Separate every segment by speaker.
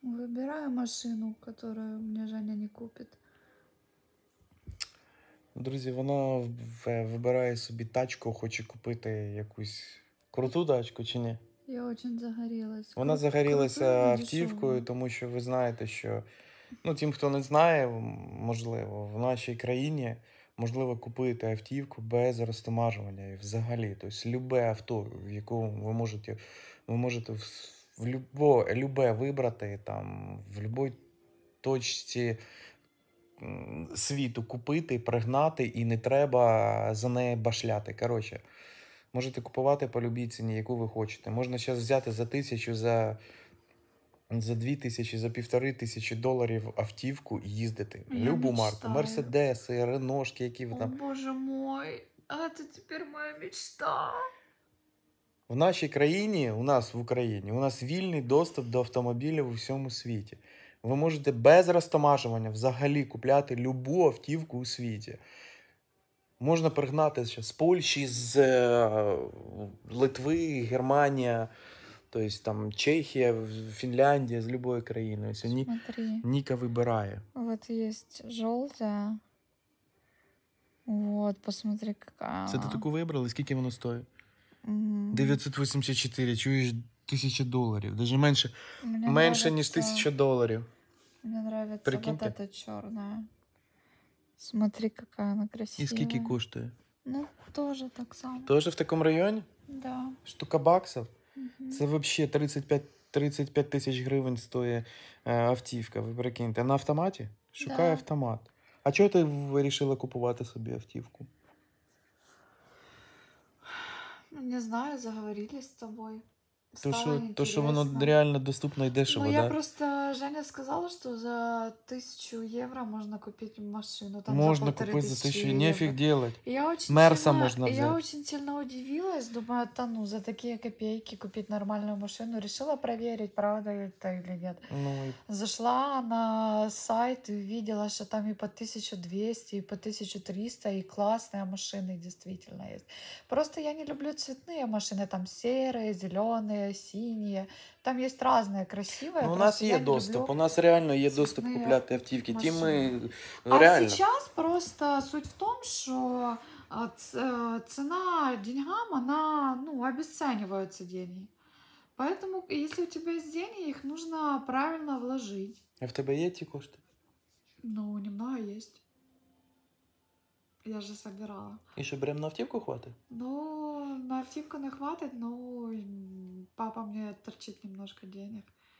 Speaker 1: Выбираю машину, которую мне Женя не купит.
Speaker 2: Друзі, вона вибирає собі тачку, хоче купити якусь круту тачку чи ні?
Speaker 1: Я очень загорелась.
Speaker 2: Вона загорілася автівкою, тому що ви знаєте, що, ну, тим, хто не знає, можливо, в нашій країні можливо купити автівку без розтамажування і взагалі. Тобто любе авто, в якому ви можете в любе вибрати, там, в будь-якій точці світу купити, пригнати, і не треба за неї башляти. Коротше, можете купувати по любій ціні, яку ви хочете. Можна зараз взяти за 1000, за 2000, за $1500 автівку і їздити. Любу марку. Мерседеси, Реношки, які ви там.
Speaker 1: О, боже мой, это теперь моя мечта.
Speaker 2: В нашій країні, у нас в Україні, у нас вільний доступ до автомобілів у всьому світі. Ви можете без розтамажування взагалі купляти любу автівку у світі. Можна пригнати з Польщі, з Литви, Германія, тобто там Чехія, Фінляндія, з любої країни.
Speaker 1: Смотри.
Speaker 2: Ніка вибирає.
Speaker 1: Вот есть желтая. Вот, посмотри, какая.
Speaker 2: Це ти таку вибрали? Скільки воно стоїть? 984, чуєш, $1000. Даже менше ніж $1000.
Speaker 1: Мне нравится
Speaker 2: Прикиньте.
Speaker 1: вот эта черная. Смотри, какая она красивая.
Speaker 2: І скільки коштує?
Speaker 1: Ну, тоже так само.
Speaker 2: Тоже в такому районі?
Speaker 1: Да.
Speaker 2: Штука баксів?
Speaker 1: Мгм.
Speaker 2: Це взагалі 35 тисяч гривень стоїть автівка, ви прикиньте. На автоматі? Шукає автомат. А чого ти вирішила купувати собі автівку?
Speaker 1: Ну, не знаю, заговорились с тобой.
Speaker 2: То, що воно реально доступно і дешево,
Speaker 1: ну,
Speaker 2: да?
Speaker 1: я просто... Женя сказала, что за 1000 евро можно купить машину. Там
Speaker 2: можно
Speaker 1: за
Speaker 2: купить за 1000,
Speaker 1: евро.
Speaker 2: нефиг делать.
Speaker 1: Я очень
Speaker 2: Мерса
Speaker 1: сильно,
Speaker 2: можно взять.
Speaker 1: Я очень сильно удивилась. Думаю, ну, за такие копейки купить нормальную машину. Решила проверить, правда это или нет.
Speaker 2: Ну,
Speaker 1: Зашла на сайт и увидела, что там и по 1200, и по 1300, и классные машины действительно есть. Просто я не люблю цветные машины. Там серые, зеленые, синие. Там есть разные красивые.
Speaker 2: Ну, у нас є доступ. У нас реально є доступ купляти автівки. Ті ми реально.
Speaker 1: А сейчас просто суть в том, что цена деньгам, она, ну, обесцениваются деньги. Поэтому, если у тебя есть деньги, их нужно правильно вложить.
Speaker 2: А в тебе є ті кошти?
Speaker 1: Ну, немного есть. Я же собирала.
Speaker 2: І що, беремо на автівку хватить?
Speaker 1: Ну, на автівку не хватит, но папа мне торчит немножко денег.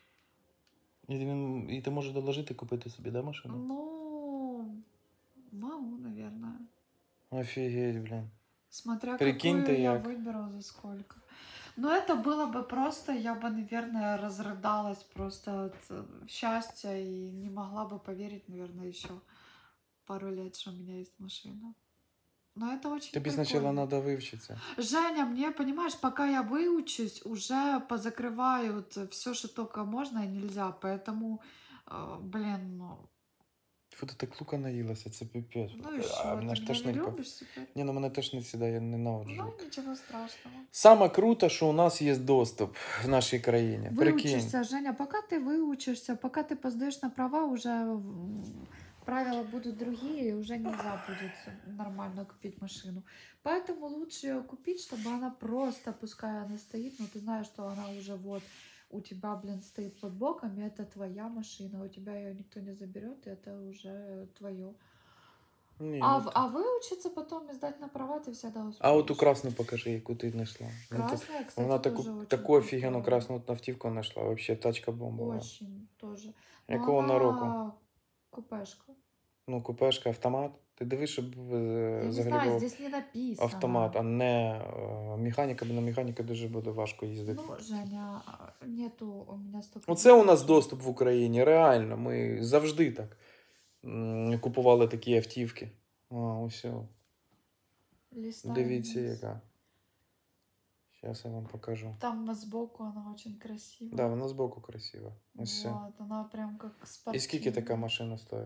Speaker 2: І ти можеш доложити купити собі, да, машину?
Speaker 1: Ну, могу, наверное.
Speaker 2: Офігеть, блин.
Speaker 1: Смотря
Speaker 2: Прикиньте,
Speaker 1: какую я
Speaker 2: як.
Speaker 1: выберу, за сколько. Но это было бы просто, я бы, наверное, разрыдалась просто от счастья и не могла бы поверить, наверное, еще пару лет, что у меня есть машина. Но это очень
Speaker 2: Тобі
Speaker 1: прикольно.
Speaker 2: спочатку треба вивчитися.
Speaker 1: Женя, мне, понимаешь, пока я выучусь, уже позакрывают все, что только можно и нельзя. Поэтому, блин, ну...
Speaker 2: Фу, ти так лука наїлася, це піпець.
Speaker 1: Ну и что, ты меня не любишь теперь?
Speaker 2: Ні, ну мене тошнить сюди, я ненавиджу.
Speaker 1: Ну, ничего страшного.
Speaker 2: Саме круто, що у нас є доступ в нашій країні. Прикинь.
Speaker 1: Выучишься, Женя, пока ты выучишься, пока ты поздаешь на права, уже правила будут другие, и уже нельзя будет нормально купить машину. Поэтому лучше ее купить, чтобы она просто, пускай она стоит, но ты знаешь, что она уже вот у тебя, блин, стоит под боком, и это твоя машина, у тебя ее никто не заберет, и это уже твое.
Speaker 2: Ні,
Speaker 1: А выучиться потом и сдать на права ты всегда успеешь.
Speaker 2: А от ту красну покажи, яку ти знайшла.
Speaker 1: Красная, кстати,
Speaker 2: Вона
Speaker 1: тоже очень
Speaker 2: таку офігенну
Speaker 1: крутая.
Speaker 2: красну автівку знайшла. Вообще тачка бомбова.
Speaker 1: Очень тоже.
Speaker 2: Якого
Speaker 1: она
Speaker 2: вона року?
Speaker 1: Купешка.
Speaker 2: Ну, купешка, автомат. Ти дивись, щоб
Speaker 1: Я не знаю,
Speaker 2: взагалі був
Speaker 1: здесь не написано.
Speaker 2: автомат, а не механіка, бо на механіка дуже буде важко їздити.
Speaker 1: Ну, Женя, нету у меня столько...
Speaker 2: Оце у нас доступ в Україні, реально. Ми завжди так купували такі автівки. А, ось.
Speaker 1: Листаем
Speaker 2: Дивіться,
Speaker 1: вниз.
Speaker 2: яка. Зараз я вам покажу.
Speaker 1: Там сбоку она очень красивая.
Speaker 2: Да, вона збоку красива. Ось.
Speaker 1: Вот, она прям как спортивная.
Speaker 2: І скільки така машина стоїть?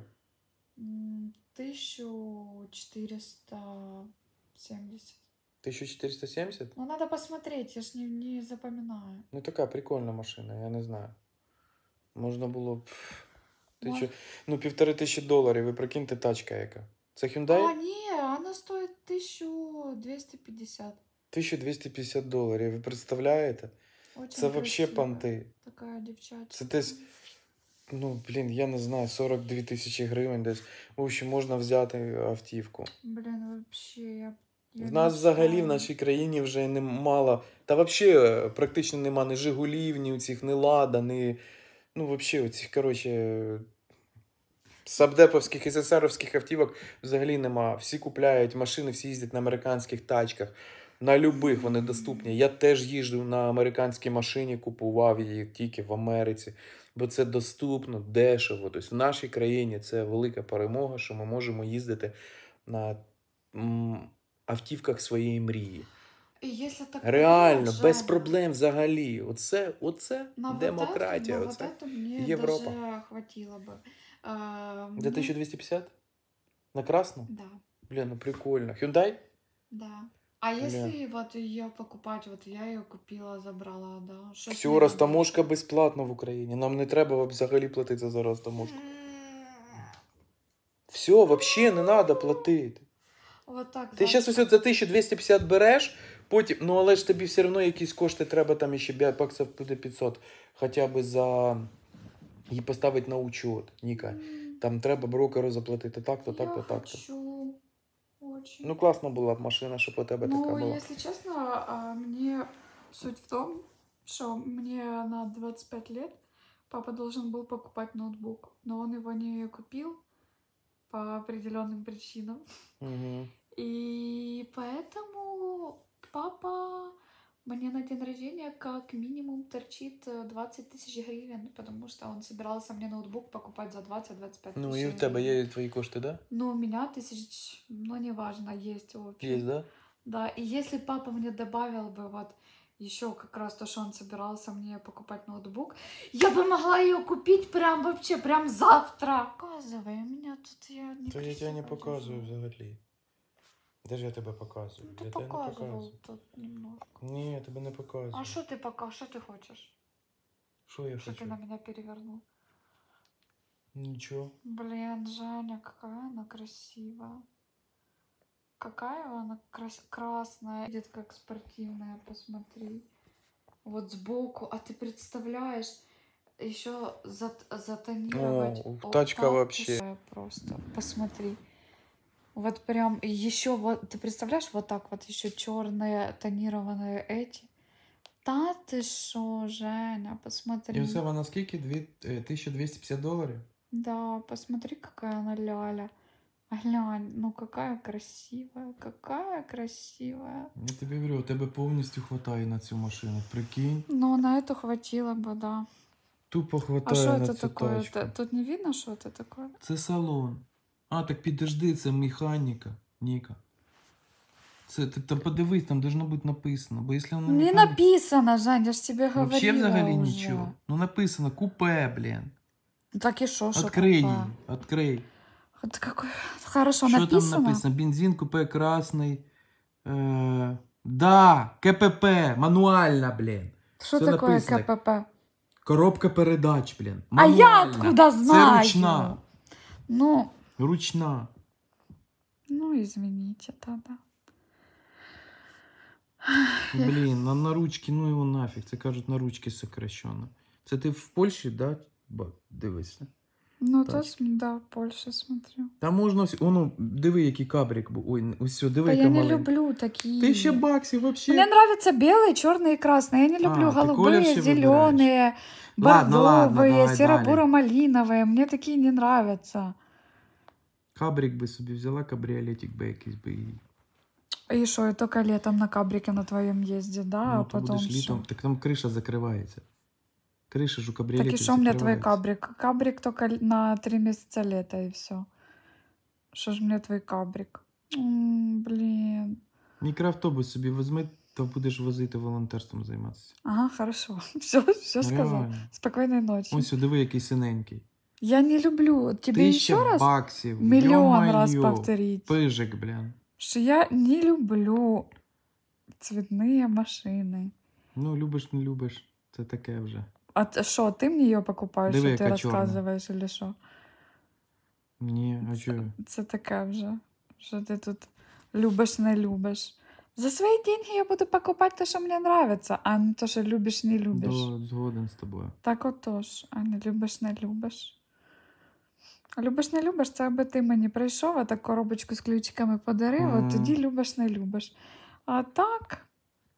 Speaker 1: 1470.
Speaker 2: 1470?
Speaker 1: Ну, надо посмотреть, я ж не запоминаю.
Speaker 2: Ну, така прикольна машина, я не знаю. Можна було б...
Speaker 1: Мож-
Speaker 2: Ну, $1500, ви прикиньте, тачка яка. Це Hyundai?
Speaker 1: А, не, она стоит 1250.
Speaker 2: $1250, ви представляєте?
Speaker 1: Очень
Speaker 2: Це взагалі
Speaker 1: красивая
Speaker 2: понти.
Speaker 1: такая девчачка.
Speaker 2: Це десь, ну, блін, я не знаю, 42 тисячі гривень десь. В общем, можна взяти автівку.
Speaker 1: Блин, вообще, я
Speaker 2: В нас взагалі в
Speaker 1: мечтаю.
Speaker 2: нашій країні вже немало, та взагалі практично нема ні Жигулів, ні цих, ні Лада, ні, ну, взагалі, оцих, коротше, сабдеповських і СССРовських автівок взагалі нема. Всі купляють машини, всі їздять на американських тачках. На любих вони доступні. Я теж їжджу на американській машині, купував її тільки в Америці. Бо це доступно, дешево. Тобто в нашій країні це велика перемога, що ми можемо їздити на автівках своєї мрії.
Speaker 1: И если так
Speaker 2: Реально,
Speaker 1: подумать,
Speaker 2: без
Speaker 1: Женя,
Speaker 2: проблем взагалі. Оце
Speaker 1: на
Speaker 2: демократія.
Speaker 1: Вот
Speaker 2: Оце
Speaker 1: это мне
Speaker 2: Європа.
Speaker 1: даже хватило бы.
Speaker 2: За 1250? На красну?
Speaker 1: Да,
Speaker 2: Блін, ну прикольно. Hyundai?
Speaker 1: да. А если вот ее покупать, вот я ее купила, забрала, да? Что с
Speaker 2: Все,
Speaker 1: ней
Speaker 2: розтаможка безплатна в Україні. Нам не треба взагалі платити за розтаможку.
Speaker 1: робити?
Speaker 2: Все, взагалі не треба платити.
Speaker 1: Вот так.
Speaker 2: Ти зараз ось за 1250 береш, потім, ну але ж тобі все одно якісь кошти треба, там ще баксів буде 500, хоча б за її поставити на учет, Ніка. Там треба брокеру заплатити так-то, так-то, так-то.
Speaker 1: Хочу. Очень.
Speaker 2: Ну класна була б машина, щоб у тебе така
Speaker 1: Ну,
Speaker 2: була.
Speaker 1: если честно, мне суть в том, что мне на 25 лет папа должен был покупать ноутбук, но он его не купил по определенным причинам.
Speaker 2: Угу.
Speaker 1: И поэтому папа мне на день рождения как минимум торчит 20 тысяч гривен, потому что он собирался мне ноутбук покупать за 20-25 тысяч.
Speaker 2: Ну і в тебе є твої кошти, да?
Speaker 1: Ну, у меня тысяч, ну, неважно, есть в общем.
Speaker 2: Є, да?
Speaker 1: Да, и если папа мне добавил бы вот еще как раз то, что он собирался мне покупать ноутбук, я бы могла ее купить прям вообще, прям завтра. Показывай, у меня тут я не
Speaker 2: То я тебе не
Speaker 1: красиво
Speaker 2: показую
Speaker 1: держу.
Speaker 2: взагалі. Де ж я тебе показую?
Speaker 1: Ну, ты
Speaker 2: Я тебе не
Speaker 1: показывал
Speaker 2: показую.
Speaker 1: тут немножко.
Speaker 2: Ні, я тебе не показую.
Speaker 1: А что ты пока, что ты хочешь?
Speaker 2: Що я
Speaker 1: Что ты
Speaker 2: хочу?
Speaker 1: на меня перевернул?
Speaker 2: Нічого.
Speaker 1: Блин, Женя, какая она красивая. Какая она красная. Идет как спортивная, посмотри. Вот сбоку. А ты представляешь, еще затонировать.
Speaker 2: О, тачка
Speaker 1: так
Speaker 2: вообще.
Speaker 1: красивая просто. Посмотри. Вот прям еще вот, ты представляешь, вот так вот еще черные тонированные эти. Да ты шо, Женя, посмотри.
Speaker 2: І оце вона скільки? $1250?
Speaker 1: Да, посмотри, какая она ляля. Глянь, ну какая красивая, какая красивая.
Speaker 2: Я тобі говорю, у тебе повністю хватає на цю машину. Прикинь.
Speaker 1: Ну, на эту хватило бы, да.
Speaker 2: Тупо
Speaker 1: А
Speaker 2: хватає
Speaker 1: что
Speaker 2: на
Speaker 1: это
Speaker 2: цю
Speaker 1: такое?
Speaker 2: тачку.
Speaker 1: Тут не видно, что это такое?
Speaker 2: Це салон. А, так підожди, це механіка, Ніка. Це, ти там подивись, там должно бути написано. Бо якщо воно
Speaker 1: Не
Speaker 2: механіка...
Speaker 1: написано, Жень, я ж тебе говорила
Speaker 2: Вообще взагалі
Speaker 1: уже.
Speaker 2: нічого. Ну написано купе, блін.
Speaker 1: Так и шо, шо
Speaker 2: Открий її,
Speaker 1: такое?
Speaker 2: відкрий.
Speaker 1: Вот какой... Хорошо
Speaker 2: Що
Speaker 1: написано?
Speaker 2: там написано? Бензин, купе красний. Да, КПП, мануальна, блін.
Speaker 1: Что
Speaker 2: Все
Speaker 1: такое
Speaker 2: написано.
Speaker 1: КПП?
Speaker 2: Коробка передач, блін.
Speaker 1: А я
Speaker 2: Мануальна.
Speaker 1: откуда знаю?
Speaker 2: Це ручна.
Speaker 1: Ну,
Speaker 2: Ручна.
Speaker 1: извините, да.
Speaker 2: Блін, на ручки, ну його нафіг. Це кажуть, на ручки сокращено. Це ти в Польщі, да? Дивишся.
Speaker 1: Ну,
Speaker 2: Тачки.
Speaker 1: то, да, в Польше смотрю.
Speaker 2: Там можна, воно, диви, який кабрик був. Ой, ось, диви,
Speaker 1: Да
Speaker 2: яка
Speaker 1: я не
Speaker 2: маленька.
Speaker 1: люблю такие.
Speaker 2: $1000 вообще.
Speaker 1: Мне нравятся белые, черные и красные. Я не люблю
Speaker 2: ты колер
Speaker 1: голубые,
Speaker 2: себе
Speaker 1: зеленые,
Speaker 2: Ладно, ладно,
Speaker 1: бордовые,
Speaker 2: давай
Speaker 1: серо-буро-малиновые. Мне такие не нравятся.
Speaker 2: Кабрик би собі взяла, кабріолетик би якийсь би і...
Speaker 1: И что, и только летом на кабрике на твоем езде, да? А
Speaker 2: Ну, ти
Speaker 1: потом
Speaker 2: будеш літом,
Speaker 1: что?
Speaker 2: так там криша закривається. Криша ж у кабріолетів
Speaker 1: Так и что мне твой
Speaker 2: закривається.
Speaker 1: кабрик? Кабрик только на 3 месяца лета и все. Что ж мне твой кабрик? Блин.
Speaker 2: Мікроавтобус собі візьми, то будеш возити волонтерством займатися.
Speaker 1: Ага, хорошо. Все сказал.
Speaker 2: Реально.
Speaker 1: Спокойной ночи.
Speaker 2: Ось, диви, який синенький.
Speaker 1: Я не люблю. Тебе еще раз
Speaker 2: $1000.
Speaker 1: миллион раз
Speaker 2: Ё-моё.
Speaker 1: повторить,
Speaker 2: Пижик, блін.
Speaker 1: что я не люблю цветные машины.
Speaker 2: Ну, любиш, не любиш. Це таке вже.
Speaker 1: А що, ти мені її покупаєш,
Speaker 2: Диви,
Speaker 1: що ти
Speaker 2: яка чорна.
Speaker 1: розказуєш, чи що?
Speaker 2: Ні, а чого?
Speaker 1: Це таке вже, що ти тут любиш, не любиш. За свої деньги я буду покупати те, що мені подобається, а не те, що любиш, не любиш.
Speaker 2: Згоден з тобою.
Speaker 1: Так отож, а не любиш, не любиш. Любиш, не любиш, це аби ти мені прийшов, а так коробочку з ключиками подарив, от тоді любиш, не любиш. А так.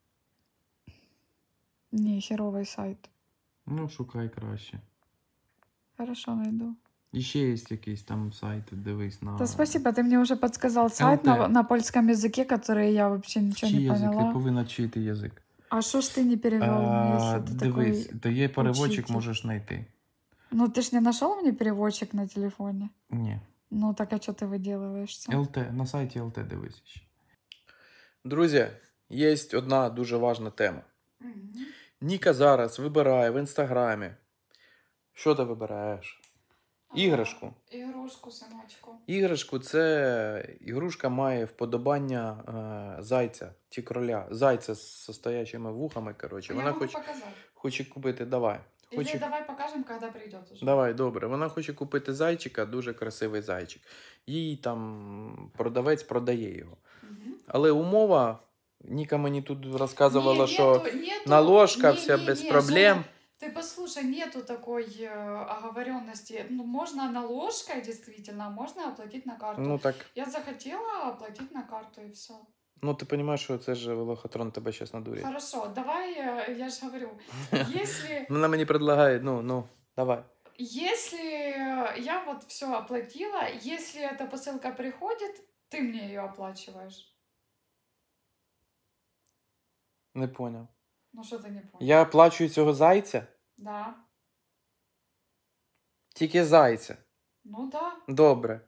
Speaker 1: Ні, херовий сайт.
Speaker 2: Ну, шукай краще.
Speaker 1: Хорошо, найду.
Speaker 2: І ще є якийсь там сайт, дивись на...
Speaker 1: Да, спасибо, ты мне уже подсказал сайт на польском языке, который я вообще ничего
Speaker 2: Вчи
Speaker 1: не
Speaker 2: язик,
Speaker 1: поняла.
Speaker 2: ти повинна вчити язик.
Speaker 1: А что ж ты не перевел мне, если ты
Speaker 2: Дивись,
Speaker 1: такой...
Speaker 2: то є переводчик,
Speaker 1: учитель.
Speaker 2: можеш знайти.
Speaker 1: Ну, ты ж не нашел мне переводчик на телефоне?
Speaker 2: Ні.
Speaker 1: Ну, так а что ты выделываешься?
Speaker 2: ЛТ, на сайті ЛТ дивись. Друзі, є одна дуже важна тема. Ніка зараз вибирає в інстаграмі. Що ти вибираєш? Іграшку.
Speaker 1: Ігрушку, синочку.
Speaker 2: Іграшку це ігрушка має вподобання зайця чи кроля. Зайця з стоячими вухами, коротше.
Speaker 1: Я
Speaker 2: Вона
Speaker 1: могу показать.
Speaker 2: хоче купити, давай.
Speaker 1: Или давай покажем, когда придет уже.
Speaker 2: Давай, добре. Вона хоче купити зайчика, дуже красивий зайчик. Їй там продавець продає його. Але умова, Ніка мені тут розказувала, що наложка, все без проблем.
Speaker 1: Женя, ты послушай, нету такой оговоренности. Ну, можно наложкой, действительно, а можно оплатить на карту.
Speaker 2: Ну так,
Speaker 1: Я захотела оплатить на карту и все.
Speaker 2: ну ти розумієш, що це ж лохотрон тебе зараз надурить.
Speaker 1: Хорошо, давай, я же говорю, если...
Speaker 2: Вона мені предлагає, давай.
Speaker 1: Если я вот все оплатила, если эта посылка приходит, ты мне ее оплачиваешь.
Speaker 2: Не поняв.
Speaker 1: Ну что ты не понял?
Speaker 2: Я оплачую цього зайця?
Speaker 1: Да.
Speaker 2: Тільки зайця.
Speaker 1: Ну да.
Speaker 2: Добре.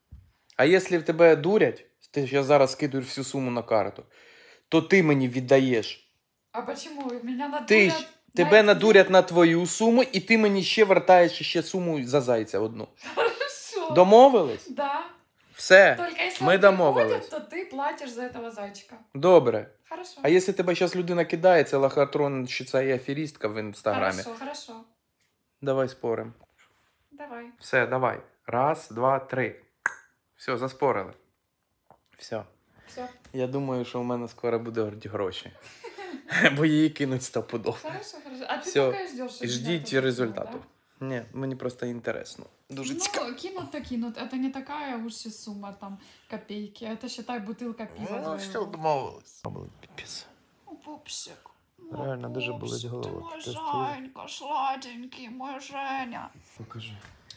Speaker 2: А якщо в тебе дурять, ти зараз скидуєш всю суму на карту, то ти мені віддаєш.
Speaker 1: А почему? Меня надурят...
Speaker 2: Ти ж, тебе надурять на твою суму, і ти мені ще вертаєш ще суму за зайця одну.
Speaker 1: Хорошо.
Speaker 2: Домовились?
Speaker 1: Да.
Speaker 2: Все,
Speaker 1: Только если
Speaker 2: ми
Speaker 1: он
Speaker 2: домовились.
Speaker 1: приходит, то ты платишь за этого зайчика.
Speaker 2: Добре.
Speaker 1: Хорошо.
Speaker 2: А якщо тебе зараз людина кидає, це лохотрон, чи це є аферістка в інстаграмі.
Speaker 1: Хорошо, хорошо.
Speaker 2: Давай спорим.
Speaker 1: Давай.
Speaker 2: Все, давай. Раз, два, три. Все, заспорили. Все.
Speaker 1: Все.
Speaker 2: Я думаю, що у мене скоро буде гроші. Бо її кинуть стопудов.
Speaker 1: Хорошо, хорошо. А ты
Speaker 2: Всё.
Speaker 1: пока ждешь. что
Speaker 2: Ждіть
Speaker 1: меня тут
Speaker 2: результату.
Speaker 1: кинут,
Speaker 2: Ні, мені просто інтересно.
Speaker 1: да?
Speaker 2: Дуже цікаво.
Speaker 1: Ну, кинут-то кинут. Это не такая уж и сумма, там, копейки. Это, считай, бутылка пива.
Speaker 2: Ну, все,
Speaker 1: твоего.
Speaker 2: домовились. Піпець.
Speaker 1: О, пупсик.
Speaker 2: Реально дуже болить голова.
Speaker 1: Мой
Speaker 2: Ти ж
Speaker 1: Женька, сладенький, мой Женя.
Speaker 2: Покажи.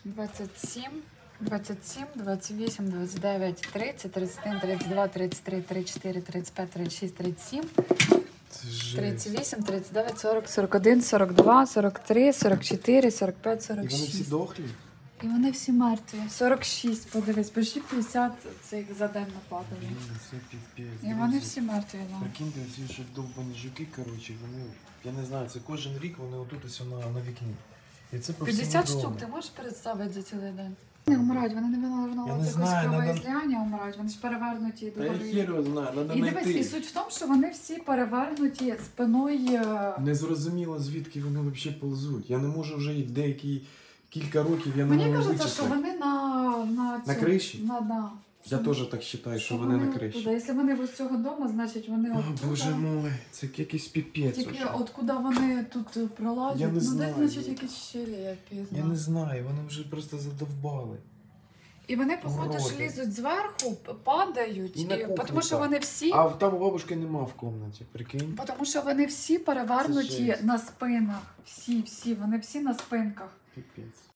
Speaker 1: 27, 27, 28, 29, 30, 31, 32, 33, 34, 35, 36, 37,
Speaker 2: Це жесть.
Speaker 1: 38, 39, 40, 41, 42, 43, 44, 45,
Speaker 2: І вони всі
Speaker 1: 46.
Speaker 2: дохлі?
Speaker 1: І вони всі мертві. 46, подивись, почти 50 цих за день нападали.
Speaker 2: Це піпець.
Speaker 1: І вони всі мертві, да.
Speaker 2: Прикиньте, ці ще довбані жуки, коротше, вони, я не знаю, це кожен рік вони отут ось на вікні. І це по
Speaker 1: 50
Speaker 2: всьому
Speaker 1: штук,
Speaker 2: дому.
Speaker 1: ти можеш представити за цілий день? Не вмирають, вони не
Speaker 2: Я
Speaker 1: винали
Speaker 2: не
Speaker 1: якось
Speaker 2: знаю,
Speaker 1: кровоізляння вмирають, вони ж перевернуті
Speaker 2: Та я
Speaker 1: догори.
Speaker 2: хер його знаю, треба
Speaker 1: І дивись, і
Speaker 2: знайти.
Speaker 1: суть в тому, що вони всі перевернуті спиною.
Speaker 2: Незрозуміло, звідки вони взагалі ползуть. Я не можу вже їх кілька років, я не
Speaker 1: Мені
Speaker 2: можу
Speaker 1: кажеться, що
Speaker 2: вичислити.
Speaker 1: вони на
Speaker 2: На криші?
Speaker 1: Да.
Speaker 2: Я теж так вважаю, що вони на криші.
Speaker 1: Туди. Якщо вони з цього дому, значить вони
Speaker 2: О,
Speaker 1: оттуда.
Speaker 2: боже мой, це якийсь піпець
Speaker 1: Тільки
Speaker 2: уже.
Speaker 1: от куди вони тут пролазять,
Speaker 2: Я не
Speaker 1: ну
Speaker 2: знаю.
Speaker 1: десь, значить, якісь щелі якісь.
Speaker 2: Я не знаю, вони вже просто задовбали.
Speaker 1: І вони, походу, ж
Speaker 2: Уроди.
Speaker 1: лізуть зверху, падають,
Speaker 2: І на кухню
Speaker 1: тому що
Speaker 2: так.
Speaker 1: вони всі.
Speaker 2: А там у бабушки нема в кімнаті, прикинь.
Speaker 1: Тому що вони всі
Speaker 2: Це
Speaker 1: перевернуті
Speaker 2: жесть.
Speaker 1: на спинах. Всі, вони всі на спинках.
Speaker 2: Піпець.